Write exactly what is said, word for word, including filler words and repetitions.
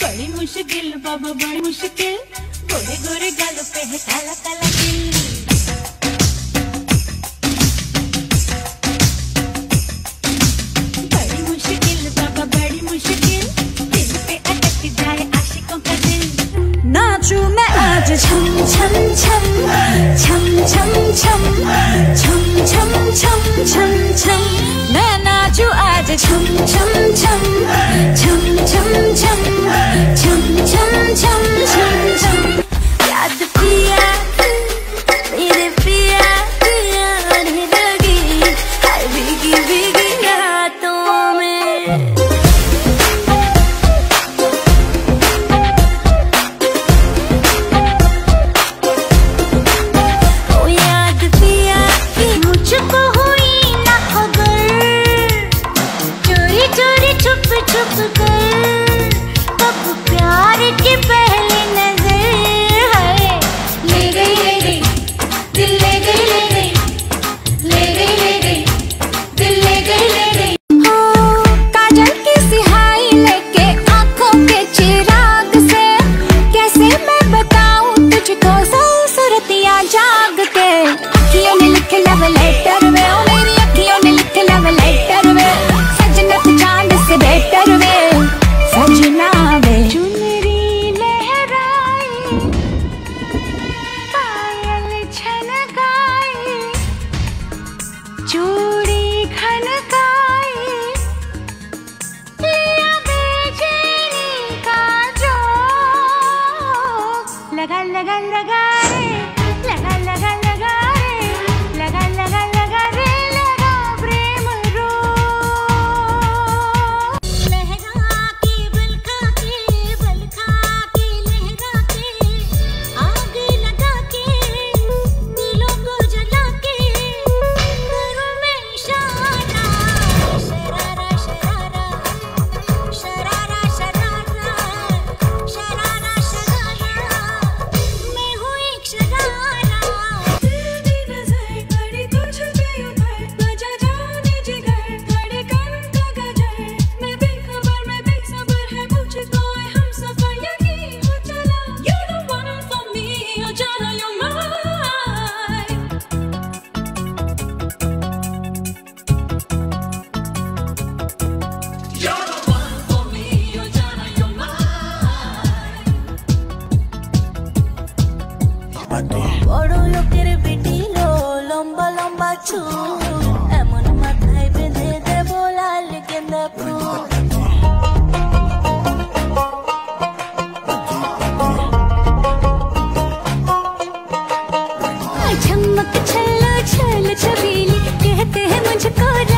बड़ी मुश्किल बाबा बड़ी मुश्किल, गोरे गोरे गालों पे है काला काला दिल। बड़ी मुश्किल बाबा बड़ी मुश्किल, दिल पे अटक जाए आशिकों का दिल। नाचूं मैं आज छम छम छम छम छम छम छम छम छम छम छम, मैं नाचूं आज छम छम छम छम छम छम छम छम छम छम छम। याद पिया मेरे पिया पिया आने लगी, हाय भीगी भीगी रातों में। चूड़ी खनकाई लिया बेचैनी का जो, लगा लगा लगा रे लगा लगा लगा रे लगा लगा लगा रे लगा प्रेम रो। लहरा के बलखा के बलखा के लहरा के आग लगा के दिलों को जला के বড় লোকের বেটি লো লম্বা লম্বা চুল, এমন মাথায় বেঁধে দেব লাল গেন্দা ফুল। झमक छल्लो छल छबीली कहते हैं मुझको।